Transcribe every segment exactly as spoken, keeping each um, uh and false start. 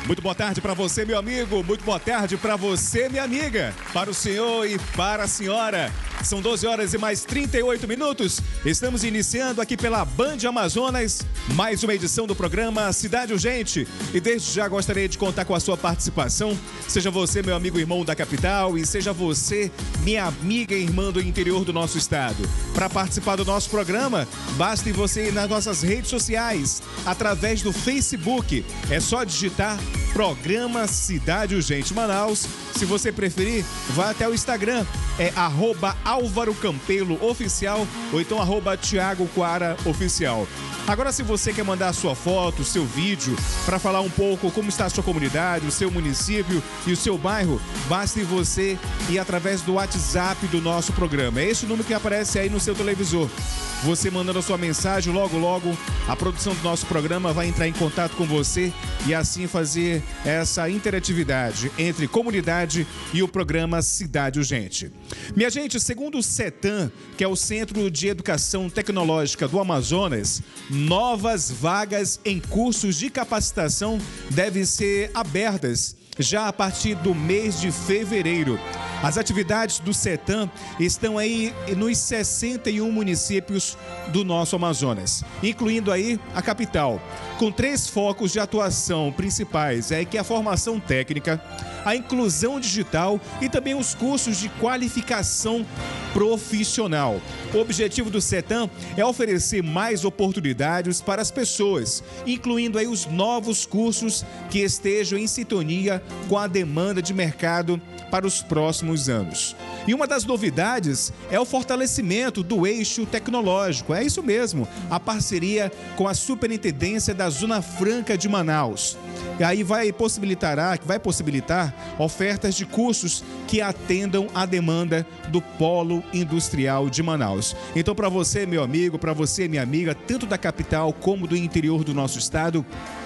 Muito boa tarde para você, meu amigo. Muito boa tarde para você, minha amiga. Para o senhor e para a senhora. São doze horas e mais trinta e oito minutos. Estamos iniciando aqui pela Band Amazonas mais uma edição do programa Cidade Urgente. E desde já gostaria de contar com a sua participação. Seja você, meu amigo irmão da capital, e seja você, minha amiga e irmã do interior do nosso estado. Para participar do nosso programa, basta você ir nas nossas redes sociais, através do Facebook. É só digitar Programa Cidade Urgente Manaus. Se você preferir, vá até o Instagram, é arroba Álvaro Campelo Oficial ou então arroba Thiago Quara Oficial. Agora, se você quer mandar a sua foto, o seu vídeo, para falar um pouco como está a sua comunidade, o seu município e o seu bairro, basta você ir através do WhatsApp do nosso programa. É esse o número que aparece aí no seu televisor. Você mandando a sua mensagem, logo, logo, a produção do nosso programa vai entrar em contato com você e assim fazer essa interatividade entre comunidade e o programa Cidade Urgente. Minha gente, segundo o CETAM, que é o Centro de Educação Tecnológica do Amazonas, novas vagas em cursos de capacitação devem ser abertas já a partir do mês de fevereiro. As atividades do CETAM estão aí nos sessenta e um municípios do nosso Amazonas, incluindo aí a capital, com três focos de atuação principais, é que é a formação técnica, a inclusão digital e também os cursos de qualificação profissional. O objetivo do CETAM é oferecer mais oportunidades para as pessoas, incluindo aí os novos cursos que estejam em sintonia com a demanda de mercado para os próximos anos. E uma das novidades é o fortalecimento do eixo tecnológico. É isso mesmo, a parceria com a Superintendência da Zona Franca de Manaus. E aí vai possibilitar, vai possibilitar ofertas de cursos que atendam à demanda do polo industrial de Manaus. Então, para você, meu amigo, para você, minha amiga, tanto da capital como do interior do nosso estado,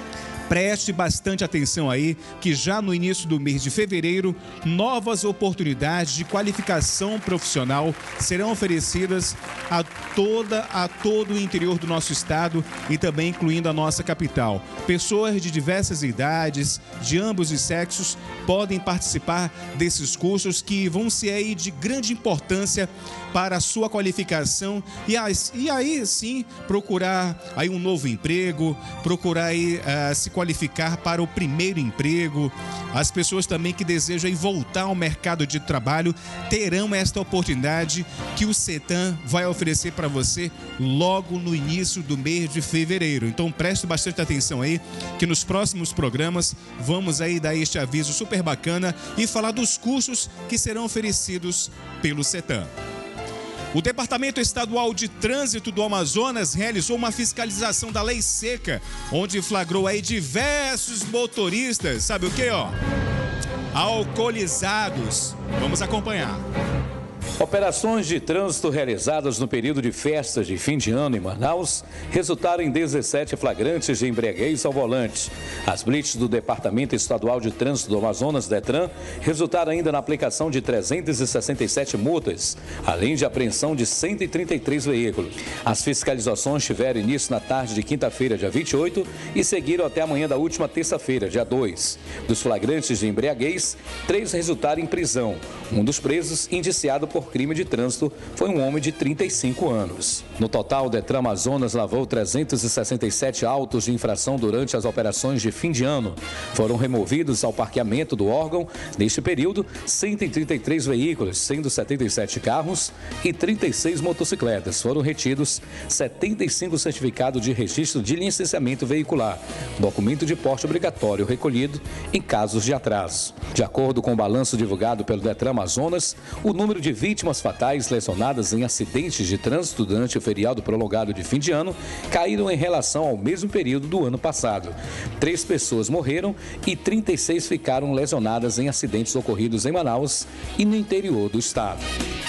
preste bastante atenção aí, que já no início do mês de fevereiro, novas oportunidades de qualificação profissional serão oferecidas a, toda, a todo o interior do nosso estado e também incluindo a nossa capital. Pessoas de diversas idades, de ambos os sexos, podem participar desses cursos que vão ser aí de grande importância para a sua qualificação e, e aí sim procurar aí um novo emprego, procurar aí uh, se qualificar para o primeiro emprego. As pessoas também que desejam aí voltar ao mercado de trabalho terão esta oportunidade que o CETAM vai oferecer para você logo no início do mês de fevereiro. Então preste bastante atenção aí, que nos próximos programas vamos aí dar este aviso super bacana e falar dos cursos que serão oferecidos pelo CETAM. O Departamento Estadual de Trânsito do Amazonas realizou uma fiscalização da lei seca, onde flagrou aí diversos motoristas, sabe o que, ó? Alcoolizados. Vamos acompanhar. Operações de trânsito realizadas no período de festas de fim de ano em Manaus resultaram em dezessete flagrantes de embriaguez ao volante. As blitz do Departamento Estadual de Trânsito do Amazonas, DETRAN, resultaram ainda na aplicação de trezentas e sessenta e sete multas, além de apreensão de cento e trinta e três veículos. As fiscalizações tiveram início na tarde de quinta-feira, dia vinte e oito, e seguiram até amanhã da última terça-feira, dia dois. Dos flagrantes de embriaguez, três resultaram em prisão. Um dos presos, indiciado por crime de trânsito, foi um homem de trinta e cinco anos. No total, o DETRAN Amazonas lavou trezentos e sessenta e sete autos de infração durante as operações de fim de ano. Foram removidos ao parqueamento do órgão, neste período, cento e trinta e três veículos, sendo setenta e sete carros e trinta e seis motocicletas. Foram retidos setenta e cinco certificados de registro de licenciamento veicular, documento de porte obrigatório recolhido em casos de atraso. De acordo com o balanço divulgado pelo DETRAN Amazonas, o número de vítimas Vítimas fatais lesionadas em acidentes de trânsito durante o feriado prolongado de fim de ano caíram em relação ao mesmo período do ano passado. Três pessoas morreram e trinta e seis ficaram lesionadas em acidentes ocorridos em Manaus e no interior do estado.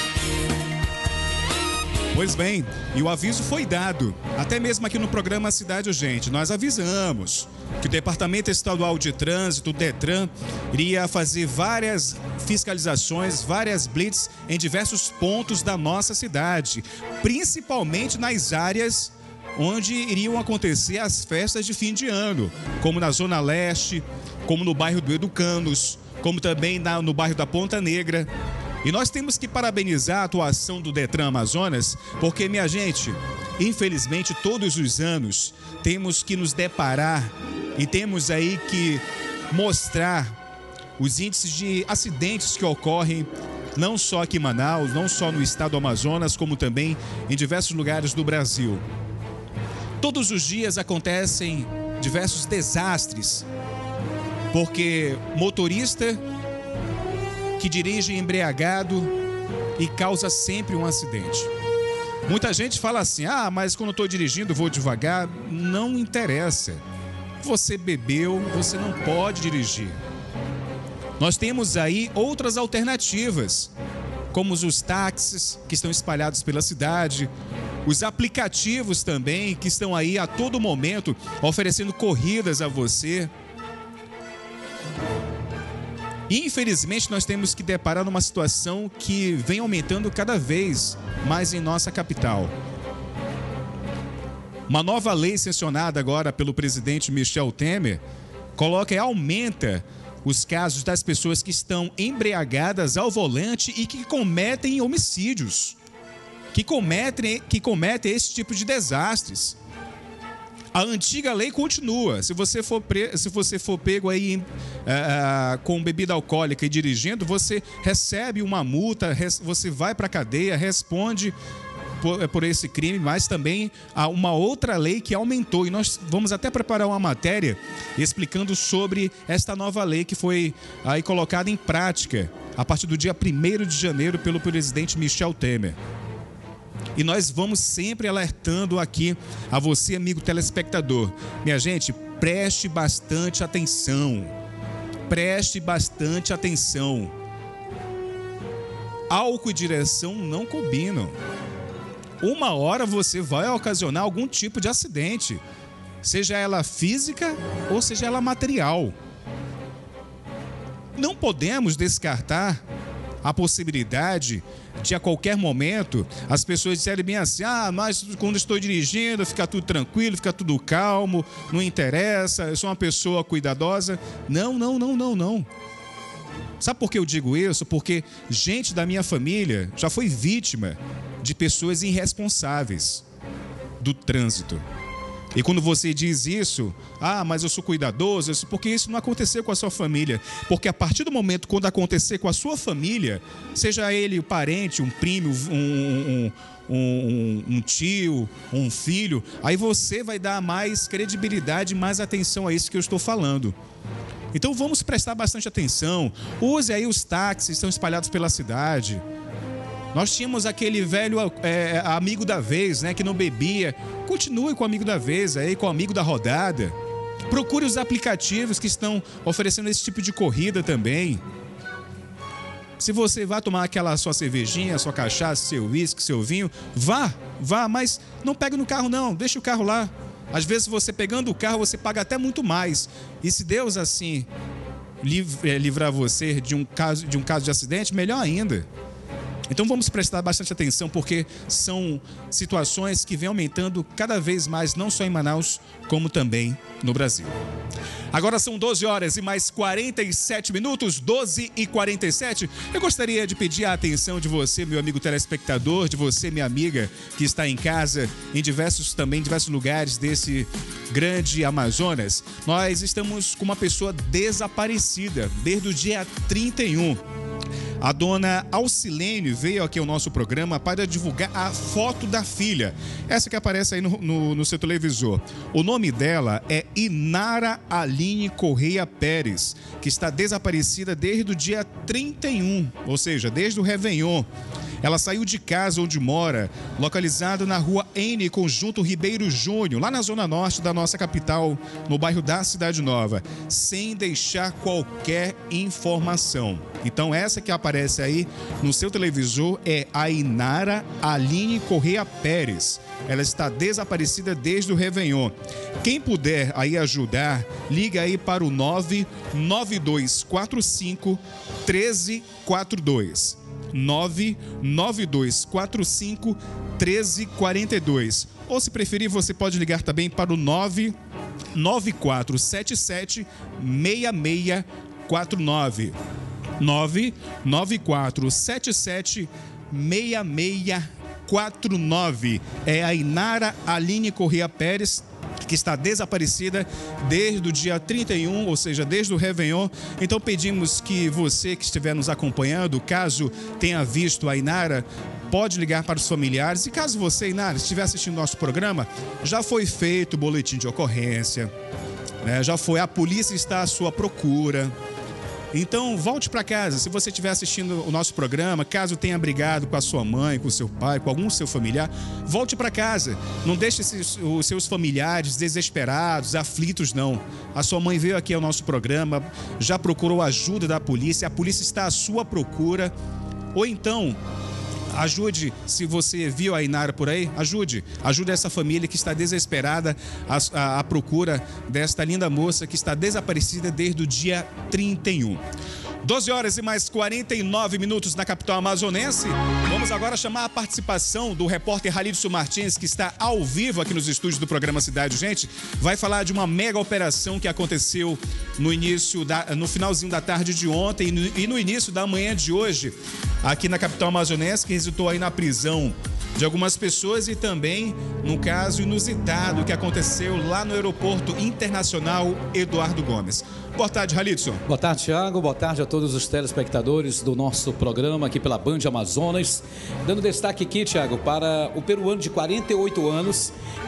Pois bem, e o aviso foi dado, até mesmo aqui no programa Cidade Urgente. Nós avisamos que o Departamento Estadual de Trânsito, o DETRAN, iria fazer várias fiscalizações, várias blitz em diversos pontos da nossa cidade, principalmente nas áreas onde iriam acontecer as festas de fim de ano, como na Zona Leste, como no bairro do Educandos, como também na, no bairro da Ponta Negra. E nós temos que parabenizar a atuação do Detran Amazonas, porque, minha gente, infelizmente, todos os anos temos que nos deparar e temos aí que mostrar os índices de acidentes que ocorrem não só aqui em Manaus, não só no estado do Amazonas, como também em diversos lugares do Brasil. Todos os dias acontecem diversos desastres, porque motorista que dirige embriagado e causa sempre um acidente. Muita gente fala assim, ah, mas quando eu estou dirigindo vou devagar. Não interessa. Você bebeu, você não pode dirigir. Nós temos aí outras alternativas, como os táxis que estão espalhados pela cidade, os aplicativos também que estão aí a todo momento oferecendo corridas a você. Infelizmente, nós temos que deparar numa situação que vem aumentando cada vez mais em nossa capital. Uma nova lei sancionada agora pelo presidente Michel Temer coloca e aumenta os casos das pessoas que estão embriagadas ao volante e que cometem homicídios, que cometem, que cometem esse tipo de desastres. A antiga lei continua. Se você for, pre... Se você for pego aí uh, com bebida alcoólica e dirigindo, você recebe uma multa, você vai para a cadeia, responde por, por esse crime, mas também há uma outra lei que aumentou. E nós vamos até preparar uma matéria explicando sobre esta nova lei que foi aí colocada em prática a partir do dia primeiro de janeiro pelo presidente Michel Temer. E nós vamos sempre alertando aqui a você, amigo telespectador. Minha gente, preste bastante atenção. Preste bastante atenção. Álcool e direção não combinam. Uma hora você vai ocasionar algum tipo de acidente, seja ela física ou seja ela material. Não podemos descartar a possibilidade de a qualquer momento as pessoas disserem bem assim, ah, mas quando estou dirigindo fica tudo tranquilo, fica tudo calmo, não interessa, eu sou uma pessoa cuidadosa. Não, não, não, não, não. Sabe por que eu digo isso? Porque gente da minha família já foi vítima de pessoas irresponsáveis do trânsito. E quando você diz isso, ah, mas eu sou cuidadoso, isso, porque isso não aconteceu com a sua família. Porque a partir do momento quando acontecer com a sua família, seja ele um parente, um primo, um, um, um, um tio, um filho, aí você vai dar mais credibilidade, mais atenção a isso que eu estou falando. Então vamos prestar bastante atenção. Use aí os táxis que estão espalhados pela cidade. Nós tínhamos aquele velho é, amigo da vez, né, que não bebia. Continue com o amigo da vez, aí, com o amigo da rodada. Procure os aplicativos que estão oferecendo esse tipo de corrida também. Se você vai tomar aquela sua cervejinha, sua cachaça, seu uísque, seu vinho, vá, vá, mas não pegue no carro não, deixa o carro lá. Às vezes você pegando o carro, você paga até muito mais. E se Deus assim livrar você de um caso de, um caso de acidente, melhor ainda. Então vamos prestar bastante atenção, porque são situações que vêm aumentando cada vez mais, não só em Manaus, como também no Brasil. Agora são doze horas e mais quarenta e sete minutos, doze e quarenta e sete. Eu gostaria de pedir a atenção de você, meu amigo telespectador, de você, minha amiga, que está em casa, em diversos também, diversos lugares desse grande Amazonas. Nós estamos com uma pessoa desaparecida desde o dia trinta e um. A dona Alcilene veio aqui ao nosso programa para divulgar a foto da filha. Essa que aparece aí no, no, no seu televisor. O nome dela é Inara Aline Correia Pérez, que está desaparecida desde o dia trinta e um, ou seja, desde o Réveillon. Ela saiu de casa onde mora, localizado na rua N, Conjunto Ribeiro Júnior, lá na zona norte da nossa capital, no bairro da Cidade Nova, sem deixar qualquer informação. Então essa que aparece aí no seu televisor é a Inara Aline Correia Pérez. Ela está desaparecida desde o Réveillon. Quem puder aí ajudar, liga aí para o nove nove dois quatro cinco um três quatro dois. nove nove dois quatro cinco um três quatro dois. ou se preferir, você pode ligar também para o nove nove quatro sete sete seis seis quatro nove. nove nove quatro sete sete seis seis quatro nove. É a Inara Aline Corrêa Pérez, que está desaparecida desde o dia trinta e um, ou seja, desde o Réveillon. Então pedimos que você que estiver nos acompanhando, caso tenha visto a Inara, pode ligar para os familiares. E caso você, Inara, estiver assistindo nosso programa, já foi feito o boletim de ocorrência, né? Já foi, a polícia está à sua procura. Então, volte para casa. Se você estiver assistindo o nosso programa, caso tenha brigado com a sua mãe, com o seu pai, com algum seu familiar, volte para casa. Não deixe esses, os seus familiares desesperados, aflitos, não. A sua mãe veio aqui ao nosso programa, já procurou ajuda da polícia, a polícia está à sua procura. Ou então, ajude, se você viu a Inara por aí, ajude. Ajude essa família que está desesperada à, à, à procura desta linda moça que está desaparecida desde o dia trinta e um. doze horas e mais quarenta e nove minutos na capital amazonense. Vamos agora chamar a participação do repórter Halidson Martins, que está ao vivo aqui nos estúdios do programa Cidade Gente. Vai falar de uma mega operação que aconteceu no início, da, no finalzinho da tarde de ontem e no, e no início da manhã de hoje, aqui na capital amazonense, que resultou aí na prisão de algumas pessoas e também no caso inusitado que aconteceu lá no Aeroporto Internacional Eduardo Gomes. Boa tarde, Halidson. Boa tarde, Thiago. Boa tarde a todos os telespectadores do nosso programa aqui pela Band Amazonas. Dando destaque aqui, Thiago, para o peruano de quarenta e oito anos,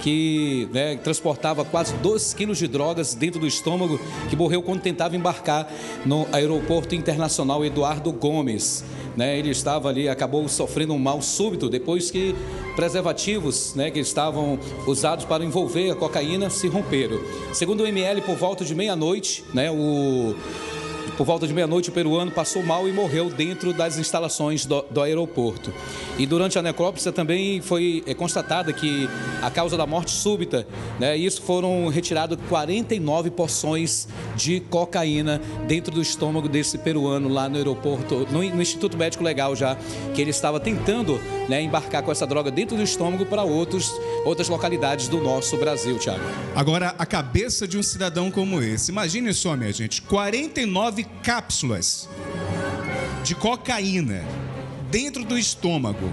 que né, transportava quase dois quilos de drogas dentro do estômago, que morreu quando tentava embarcar no Aeroporto Internacional Eduardo Gomes. Né, ele estava ali, acabou sofrendo um mal súbito depois que preservativos né, que estavam usados para envolver a cocaína se romperam. Segundo o M L, por volta de meia-noite, né, o... Por volta de meia-noite, o peruano passou mal e morreu dentro das instalações do, do aeroporto. E durante a necrópsia também foi é, constatada que a causa da morte súbita, né, isso foram retiradas quarenta e nove porções de cocaína dentro do estômago desse peruano lá no aeroporto, no, no Instituto Médico Legal já, que ele estava tentando né, embarcar com essa droga dentro do estômago para outros, outras localidades do nosso Brasil, Thiago. Agora, a cabeça de um cidadão como esse. Imagine só, minha gente, quarenta e nove cápsulas de cocaína dentro do estômago.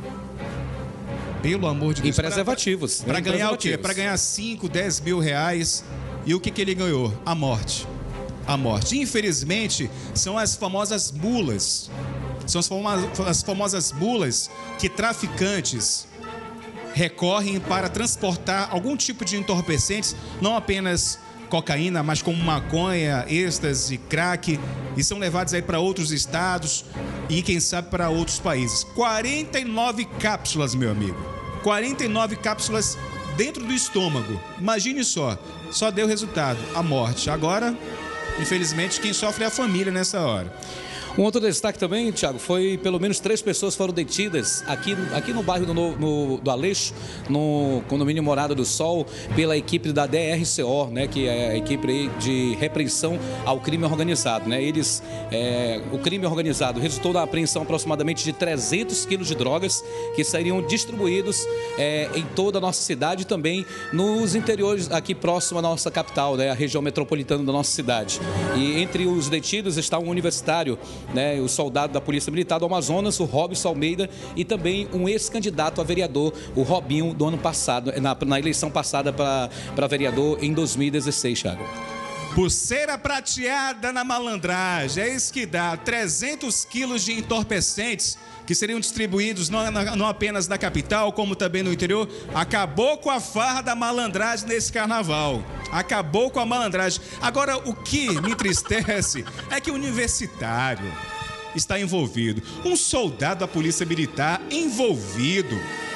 Pelo amor de Deus. Em preservativos. Para ganhar o quê? Para ganhar cinco, dez mil reais. E o que, que ele ganhou? A morte. A morte. Infelizmente, são as famosas mulas. São as famosas, as famosas mulas que traficantes recorrem para transportar algum tipo de entorpecentes, não apenas cocaína, mas como maconha, êxtase, crack, e são levados aí para outros estados e quem sabe para outros países. quarenta e nove cápsulas, meu amigo. quarenta e nove cápsulas dentro do estômago. Imagine só, só deu resultado, a morte. Agora, infelizmente, quem sofre é a família nessa hora. Um outro destaque também, Thiago, foi pelo menos três pessoas foram detidas aqui, aqui no bairro do, no, do Aleixo, no condomínio Morada do Sol, pela equipe da D R C O, né, que é a equipe de repressão ao crime organizado. Né? Eles, é, o crime organizado resultou na apreensão aproximadamente de trezentos quilos de drogas que seriam distribuídos é, em toda a nossa cidade e também nos interiores aqui próximo à nossa capital, né, a região metropolitana da nossa cidade. E entre os detidos está um universitário, né, o soldado da Polícia Militar do Amazonas, o Robson Almeida, e também um ex-candidato a vereador, o Robinho, do ano passado, na, na eleição passada para vereador em dois mil e dezesseis, Thiago. Pulseira prateada na malandragem, é isso que dá trezentos quilos de entorpecentes que seriam distribuídos não, não apenas na capital, como também no interior. Acabou com a farra da malandragem nesse carnaval. Acabou com a malandragem. Agora, o que me entristece é que o universitário está envolvido. Um soldado da Polícia Militar envolvido.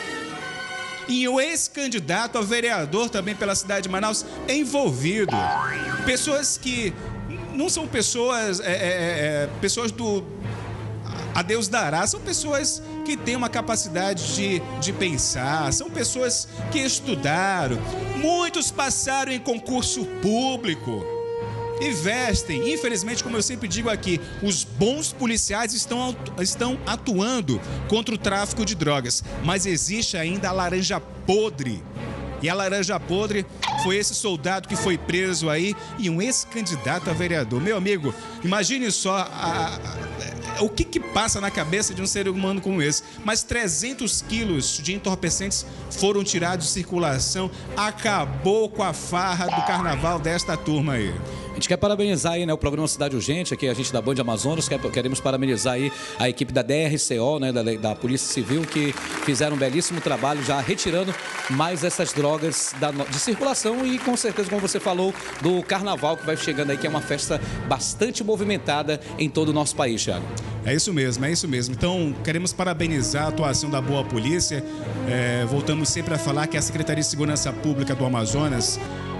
E o ex-candidato a vereador também pela cidade de Manaus envolvido. Pessoas que não são pessoas, é, é, é, pessoas do a Deus dará, são pessoas que têm uma capacidade de, de pensar, são pessoas que estudaram, muitos passaram em concurso público e vestem. Infelizmente, como eu sempre digo aqui, os bons policiais estão, estão atuando contra o tráfico de drogas, mas existe ainda a laranja podre. E a laranja podre foi esse soldado que foi preso aí e um ex-candidato a vereador. Meu amigo, imagine só a, a, o que que passa na cabeça de um ser humano como esse. Mas trezentos quilos de entorpecentes foram tirados de circulação. Acabou com a farra do carnaval desta turma aí. A gente quer parabenizar aí, né, o programa Cidade Urgente, aqui a gente da Band Amazonas, quer, queremos parabenizar aí a equipe da D R C O, né, da, da Polícia Civil, que fizeram um belíssimo trabalho já retirando mais essas drogas da, de circulação e com certeza, como você falou, do carnaval que vai chegando aí, que é uma festa bastante movimentada em todo o nosso país, Thiago. É isso mesmo, é isso mesmo. Então, queremos parabenizar a atuação da boa polícia. É, voltamos sempre a falar que a Secretaria de Segurança Pública do Amazonas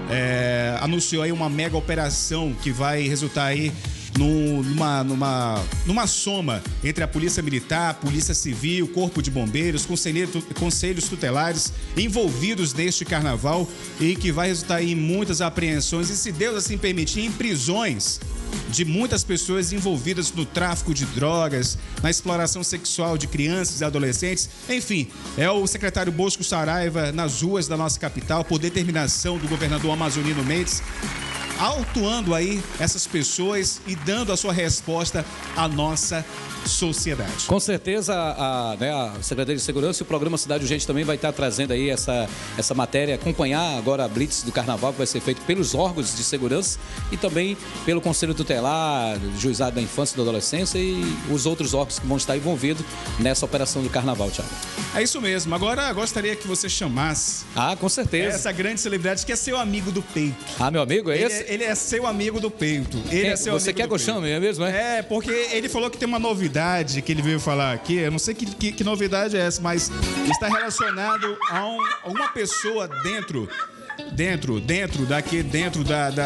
É, anunciou aí uma mega operação que vai resultar aí num, numa, numa, numa soma entre a Polícia Militar, a Polícia Civil, Corpo de Bombeiros, conselhos tutelares envolvidos neste carnaval e que vai resultar aí em muitas apreensões e, se Deus assim permitir, em prisões de muitas pessoas envolvidas no tráfico de drogas, na exploração sexual de crianças e adolescentes. Enfim, é o secretário Bosco Saraiva nas ruas da nossa capital, por determinação do governador Amazonino Mendes, autuando aí essas pessoas e dando a sua resposta à nossa sociedade. Com certeza a, né, a Secretaria de Segurança e o programa Cidade Urgente também vai estar trazendo aí essa, essa matéria, acompanhar agora a Blitz do Carnaval, que vai ser feito pelos órgãos de segurança e também pelo Conselho Tutelar, Juizado da Infância e da Adolescência e os outros órgãos que vão estar envolvidos nessa operação do Carnaval, Thiago. É isso mesmo. Agora gostaria que você chamasse... Ah, com certeza. Essa grande celebridade que é seu amigo do peito. Ah, meu amigo, é ele esse? É, ele é seu amigo do peito. Ele é, é seu você amigo quer do que eu peito. chame, é mesmo? É? É, porque ele falou que tem uma novidade que ele veio falar aqui. Eu não sei que, que, que novidade é essa, mas está relacionado a, um, a uma pessoa dentro, dentro, dentro daqui, dentro da, da,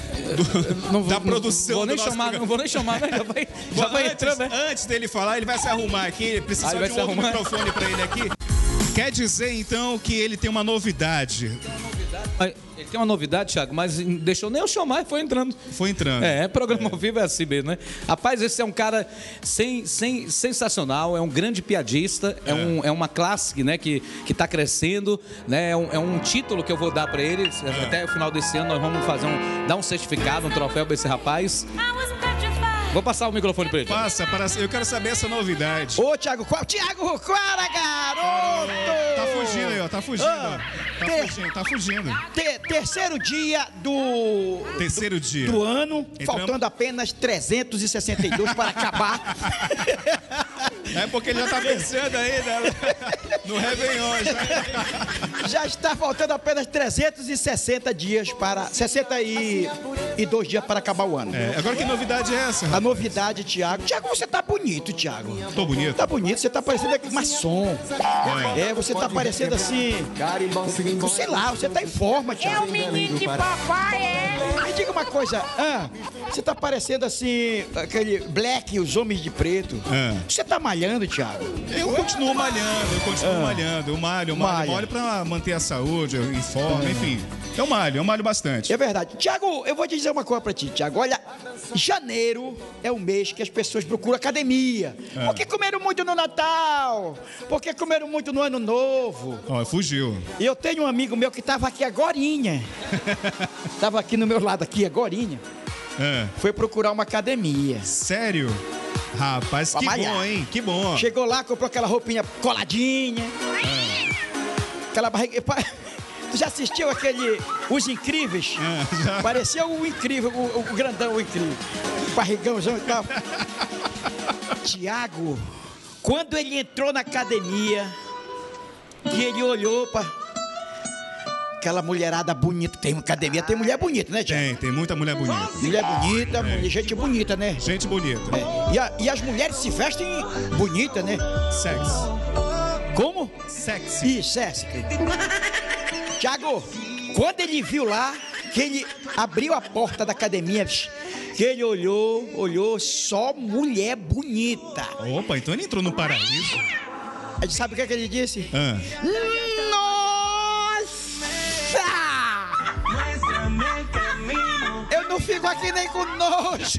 do, não, da produção. Vou nem do chamar, não vou nem chamar, mas já vai, já vai antes, entrando, né? Antes dele falar, ele vai se arrumar aqui. Ele precisa ah, de um outro arrumar. microfone para ele aqui. Quer dizer, então, que ele tem uma novidade. Ele tem uma novidade, Thiago, mas deixou nem eu chamar e foi entrando. Foi entrando. É, programa ao vivo é assim mesmo, né? Rapaz, esse é um cara sem, sem, sensacional, é um grande piadista, é, é, um, é uma classe, né, que está crescendo, né? É um, é um título que eu vou dar para ele. É. Até o final desse ano nós vamos fazer um, dar um certificado, um troféu para esse rapaz. Vou passar o microfone para ele. Passa, para, eu quero saber essa novidade. Ô, Thiago, qual? Thiago Ruquara, garoto! Tá fugindo aí, ó, tá fugindo, ah, ó. Tá ter, fugindo, tá fugindo. Ter, terceiro dia do... Terceiro do, dia. Do ano, Entramos... faltando apenas trezentos e sessenta e dois para acabar. É porque ele já tá pensando aí, né? No Réveillon, já. Já está faltando apenas trezentos e sessenta dias para... sessenta e dois dias para acabar o ano. É, agora que novidade é essa, rapaz? A novidade, Thiago. Thiago, você tá bonito, Thiago. Tô bonito? Tá bonito, você tá parecendo aqui maçom. É, é você tá parecendo assim... Sei lá, você tá em forma, Thiago. É o menino de papai, é? Me diga uma coisa, ah, você tá parecendo assim, aquele Black, os homens de preto. Ah. Você tá malhando, Thiago? Eu continuo malhando, eu continuo Ah. malhando. Eu malho, eu malho, Malha. malho pra manter a saúde em forma, enfim. Eu malho, eu malho bastante. É verdade. Thiago, eu vou te dizer uma coisa pra ti, Thiago. Olha, janeiro é o mês que as pessoas procuram academia. Ah. Porque comeram muito no Natal, porque comeram muito no Ano Novo. Ó, fugiu. E eu tenho um amigo meu que tava aqui agorinha. Tava aqui no meu lado, aqui agorinha. É. Foi procurar uma academia. Sério? Rapaz, Pra que malhar. bom, hein? Que bom. Chegou lá, comprou aquela roupinha coladinha. Aquela barriga... Tu já assistiu aquele Os Incríveis? É, já. Parecia o incrível, o, o grandão, o incrível. Barrigãozão e tal. Tiago, quando ele entrou na academia, que ele olhou pra aquela mulherada bonita. Tem academia, tem mulher bonita, né, Tiago? Tem, tem muita mulher bonita. Mulher bonita, mulher, gente bonita, né? Gente bonita. É. E, a- e as mulheres se vestem bonita, né? Sexy. Como? Sexy. Isso, é. Tiago, quando ele viu lá, que ele abriu a porta da academia, que ele olhou, olhou, só mulher bonita. Opa, então ele entrou no paraíso. Aí sabe o que, é que ele disse? Ah. Nossa! Eu não fico aqui nem com nojo.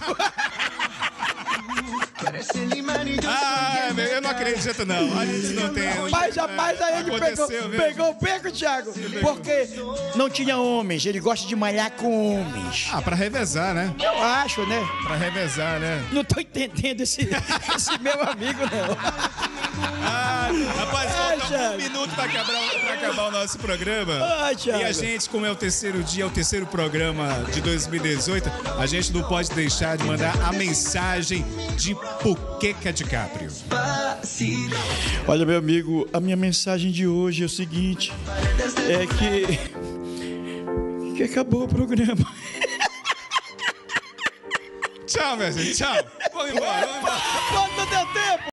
Ah, eu não acredito não. A gente não tem. Mas rapaz, aí ele pegou, pegou o beco, Thiago. Porque não tinha homens. Ele gosta de malhar com homens. Ah, pra revezar, né? Eu acho, né? Pra revezar, né? Não tô entendendo esse, esse meu amigo, não. Ah, rapaz, Ai, falta um Thiago. minuto pra acabar, pra acabar o nosso programa. Ai, Thiago. E a gente, como é o terceiro dia, é o terceiro programa de dois mil e dezoito, a gente não pode deixar de mandar a mensagem de Puqueca DiCaprio. Olha, meu amigo, a minha mensagem de hoje é o seguinte: é que. que acabou o programa. Tchau, minha gente, tchau. Vamos embora, vamos embora. Quando não deu tempo!